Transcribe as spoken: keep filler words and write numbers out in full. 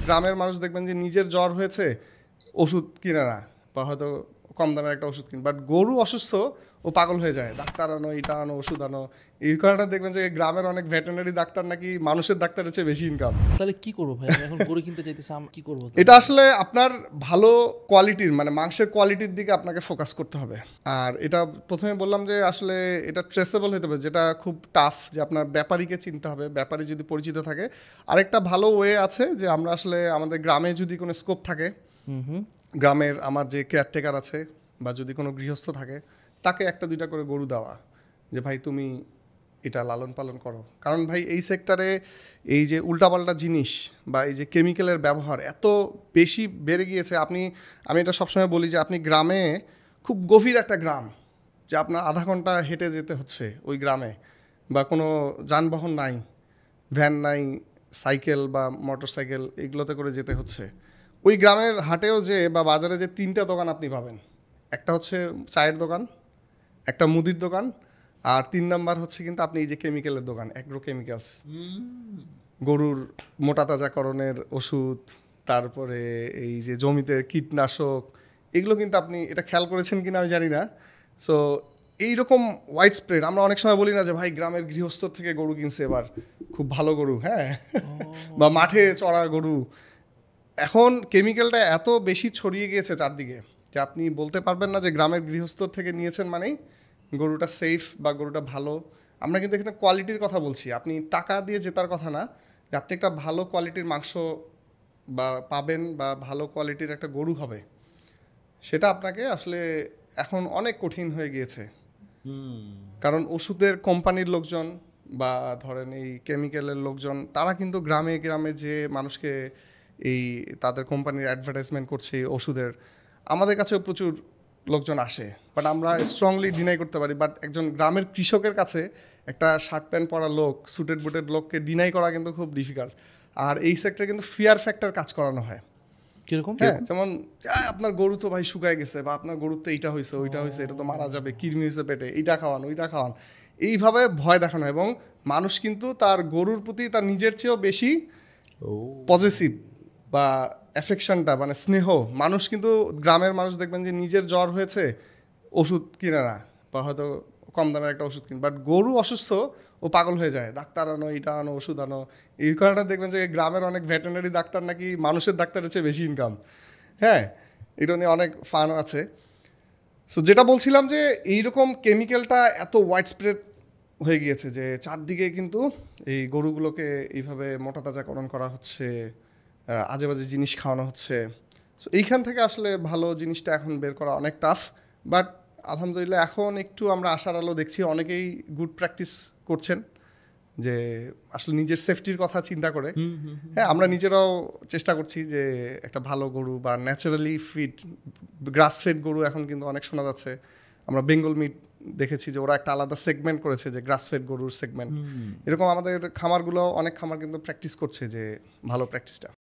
গ্রামের মানুষ দেখবেন যে নিজের জ্বর হয়েছে ওষুধ কিনে না, বা হয়তো কম দামের একটা ওষুধ কিনে, বাট গরু অসুস্থ ও পাগল হয়ে যায়, ডাক্তার আনো, এটা আনো, ওষুধ আনো। এই কারণে দেখবেন যে গ্রামের অনেক ভেটেরিনারি ডাক্তার নাকি মানুষের ডাক্তারের চেয়ে বেশি ইনকাম। তাহলে কি করবো ভাই, আমি এখন গরু কিনতে চাইতেছি, আমি কি করবো? এটা আসলে আপনার ভালো কোয়ালিটির মানে মাংসের কোয়ালিটির দিকে আপনাকে ফোকাস করতে হবে। আর এটা প্রথমে বললাম যে আসলে এটা ট্রেসেবল হতে হবে, যেটা খুব টাফ, যে আপনার ব্যাপারীকে চিনতে হবে, ব্যাপারী যদি পরিচিত থাকে। আরেকটা ভালো ওয়ে আছে যে আমরা আসলে আমাদের গ্রামে যদি কোনো স্কোপ থাকে, গ্রামের আমার যে কেয়ারটেকার আছে বা যদি কোনো গৃহস্থ থাকে, তাকে একটা দুইটা করে গরু দেওয়া, যে ভাই তুমি এটা লালন পালন করো। কারণ ভাই এই সেক্টরে এই যে উল্টাপাল্টা জিনিস বা এই যে কেমিক্যালের ব্যবহার এত বেশি বেড়ে গিয়েছে। আপনি আমি এটা সবসময় বলি যে আপনি গ্রামে, খুব গভীর একটা গ্রাম, যে আপনার আধা ঘন্টা হেঁটে যেতে হচ্ছে ওই গ্রামে, বা কোনো যানবাহন নাই, ভ্যান নাই, সাইকেল বা মোটর সাইকেল এগুলোতে করে যেতে হচ্ছে। ওই গ্রামের হাটেও যে বা বাজারে যে তিনটা দোকান আপনি পাবেন, একটা হচ্ছে চায়ের দোকান, একটা মুদির দোকান, আর তিন নাম্বার হচ্ছে কিন্তু আপনি এই যে কেমিক্যালের দোকান, অ্যাগ্রো কেমিক্যালস, গরুর মোটা তাজাকরণের ওষুধ, তারপরে এই যে জমিতে কীটনাশক, এগুলো কিন্তু আপনি এটা খেয়াল করেছেন কিনা আমি জানি না। সো এইরকম ওয়াইড স্প্রেড। আমরা অনেক সময় বলি না যে ভাই গ্রামের গৃহস্থর থেকে গরু কিনছে এবার, খুব ভালো গরু, হ্যাঁ, বা মাঠে চড়া গরু। এখন কেমিক্যালটা এত বেশি ছড়িয়ে গিয়েছে চারদিকে যে আপনি বলতে পারবেন না যে গ্রামের গৃহস্থর থেকে নিয়েছেন মানেই গরুটা সেফ বা গরুটা ভালো। আমরা কিন্তু এখানে কোয়ালিটির কথা বলছি, আপনি টাকা দিয়ে জেতার কথা না, যে আপনি একটা ভালো কোয়ালিটির মাংস বা পাবেন বা ভালো কোয়ালিটির একটা গরু হবে, সেটা আপনাকে আসলে এখন অনেক কঠিন হয়ে গিয়েছে। কারণ ওষুধের কোম্পানির লোকজন বা ধরেন এই কেমিক্যালের লোকজন, তারা কিন্তু গ্রামে গ্রামে যে মানুষকে এই তাদের কোম্পানির অ্যাডভার্টাইজমেন্ট করছে এই ওষুধের, আমাদের কাছেও প্রচুর লোকজন আসে, বাট আমরা স্ট্রংলি ডিনাই করতে পারি। বাট একজন গ্রামের কৃষকের কাছে একটা শার্ট প্যান্ট পরা লোক, সুটেড বুটেড লোককে ডিনাই করা কিন্তু খুব ডিফিকাল্ট। আর এই সেক্টরে কিন্তু ফিয়ার ফ্যাক্টর কাজ করানো হয়। কিরকম? হ্যাঁ, যেমন আপনার গরু তো ভাই শুকায় গেছে, বা আপনার গরুর তো এইটা হয়েছে, ওইটা হয়েছে, এটা তো মারা যাবে, কিরমি হয়েছে পেটে, এইটা খাওয়ান, ওইটা খাওয়ান, এইভাবে ভয় দেখানো। এবং মানুষ কিন্তু তার গরুর প্রতি তার নিজের চেয়েও বেশি পজিটিভ বা অ্যাফেকশনটা মানে স্নেহ, মানুষ কিন্তু গ্রামের মানুষ দেখবেন যে নিজের জ্বর হয়েছে ওষুধ কিনে না, বা হয়তো কম দামের একটা ওষুধ কিনে, বাট গরু অসুস্থ ও পাগল হয়ে যায়, ডাক্তার আনো, এটা আনো, ওষুধ আনো। এই কারণে দেখবেন যে গ্রামের অনেক ভেটেরিনারি ডাক্তার নাকি মানুষের ডাক্তারের চেয়ে বেশি ইনকাম। হ্যাঁ, এটা নিয়ে অনেক ফান আছে। সো যেটা বলছিলাম যে এইরকম কেমিক্যালটা এত ওয়াইড স্প্রেড হয়ে গিয়েছে যে চারদিকে কিন্তু এই গরুগুলোকে এইভাবে মোটা তাজাকরণ করা হচ্ছে, আজে বাজে জিনিস খাওয়ানো হচ্ছে। সো এইখান থেকে আসলে ভালো জিনিসটা এখন বের করা অনেক টাফ। বাট আলহামদুলিল্লাহ এখন একটু আমরা আশার আলো দেখছি, অনেকেই গুড প্র্যাকটিস করছেন, যে আসলে নিজের সেফটির কথা চিন্তা করে। হ্যাঁ, আমরা নিজেরাও চেষ্টা করছি যে একটা ভালো গরু বা ন্যাচারালি ফিড গ্রাস ফেড গরু এখন কিন্তু অনেক শোনা যাচ্ছে। আমরা বেঙ্গল মিট দেখেছি যে ওরা একটা আলাদা সেগমেন্ট করেছে, যে গ্রাস ফেড গরুর সেগমেন্ট। এরকম আমাদের খামারগুলো, অনেক খামার কিন্তু প্র্যাকটিস করছে যে ভালো প্র্যাকটিসটা।